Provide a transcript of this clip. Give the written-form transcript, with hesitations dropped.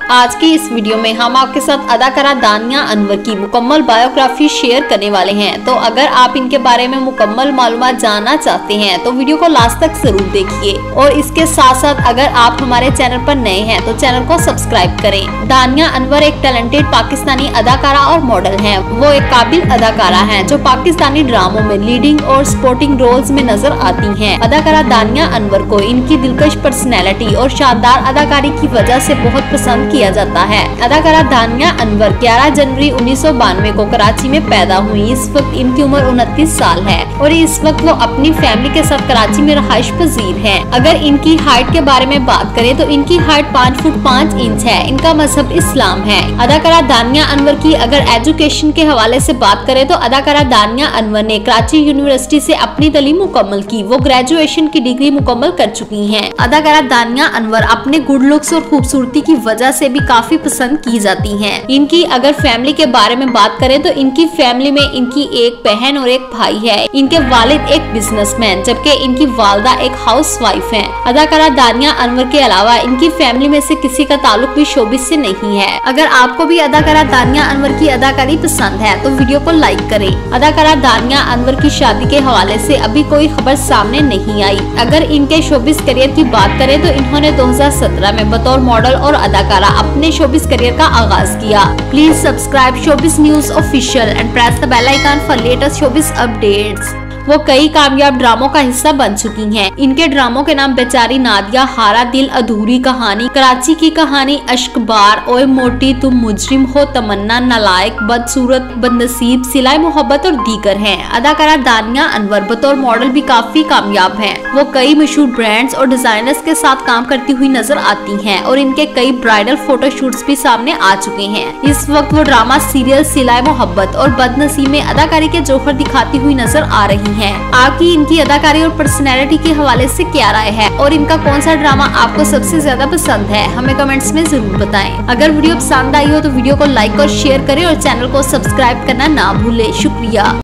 आज की इस वीडियो में हम आपके साथ अदाकारा दानिया अनवर की मुकम्मल बायोग्राफी शेयर करने वाले हैं। तो अगर आप इनके बारे में मुकम्मल मालूमात जानना चाहते हैं तो वीडियो को लास्ट तक जरूर देखिए और इसके साथ साथ अगर आप हमारे चैनल पर नए हैं तो चैनल को सब्सक्राइब करें। दानिया अनवर एक टैलेंटेड पाकिस्तानी अदाकारा और मॉडल हैं। वो एक काबिल अदाकारा हैं जो पाकिस्तानी ड्रामों में लीडिंग और सपोर्टिंग रोल्स में नजर आती हैं। अदाकारा दानिया अनवर को इनकी दिलकश पर्सनैलिटी और शानदार अदाकारी की वजह से बहुत पसंद किया जाता है। अदाकारा दानिया अनवर 11 जनवरी 1992 को कराची में पैदा हुई। इस वक्त इनकी उम्र 29 साल है और इस वक्त वो अपनी फैमिली के साथ कराची में रहाइश पजीर है। अगर इनकी हाइट के बारे में बात करें तो इनकी हाइट 5 फुट 5 इंच है। इनका मजहब इस्लाम है। अदाकारा दानिया अनवर की अगर एजुकेशन के हवाले से बात करें तो अदाकारा दानिया अनवर ने कराची यूनिवर्सिटी से अपनी तालीम मुकम्मल की। वो ग्रेजुएशन की डिग्री मुकम्मल कर चुकी हैं। अदाकारा दानिया अनवर अपने गुड लुक्स और खूबसूरती की वजह से भी काफी पसंद की जाती हैं। इनकी अगर फैमिली के बारे में बात करें तो इनकी फैमिली में इनकी एक बहन और एक भाई है। इनके वालिद एक बिजनेसमैन जबकि इनकी वालदा एक हाउसवाइफ हैं। अदाकारा दानिया अनवर के अलावा इनकी फैमिली में से किसी का ताल्लुक भी शोबिस से नहीं है। अगर आपको भी अदाकारा दानिया अनवर की अदाकारी पसंद है तो वीडियो को लाइक करें। अदाकारा दानिया अनवर की शादी के हवाले से अभी कोई खबर सामने नहीं आई। अगर इनके शोबिस करियर की बात करें तो इन्होंने 2017 में बतौर मॉडल और अदाकारा अपने शोबिस करियर का आगाज किया। Please subscribe showbiz news official and press the bell icon for latest showbiz updates. वो कई कामयाब ड्रामों का हिस्सा बन चुकी हैं। इनके ड्रामों के नाम बेचारी नादिया, हारा दिल, अधूरी कहानी, कराची की कहानी, अश्कबार, ओए मोटी, तुम मुजरिम हो, तमन्ना, नालायक, बदसूरत, बदनसीब, सिलाई मोहब्बत और दीगर हैं। अदाकारा दानिया अनवर बतौर मॉडल भी काफी कामयाब हैं। वो कई मशहूर ब्रांड्स और डिजाइनर्स के साथ काम करती हुई नजर आती हैं और इनके कई ब्राइडल फोटोशूट्स भी सामने आ चुके हैं। इस वक्त वो ड्रामा सीरियल सिलाई मोहब्बत और बदनसीब में अदाकारी के जौहर दिखाती हुई नजर आ रही है। आपकी इनकी अदाकारी और पर्सनैलिटी के हवाले से क्या राय है और इनका कौन सा ड्रामा आपको सबसे ज्यादा पसंद है, हमें कमेंट्स में जरूर बताएं। अगर वीडियो पसंद आई हो तो वीडियो को लाइक और शेयर करें और चैनल को सब्सक्राइब करना ना भूलें। शुक्रिया।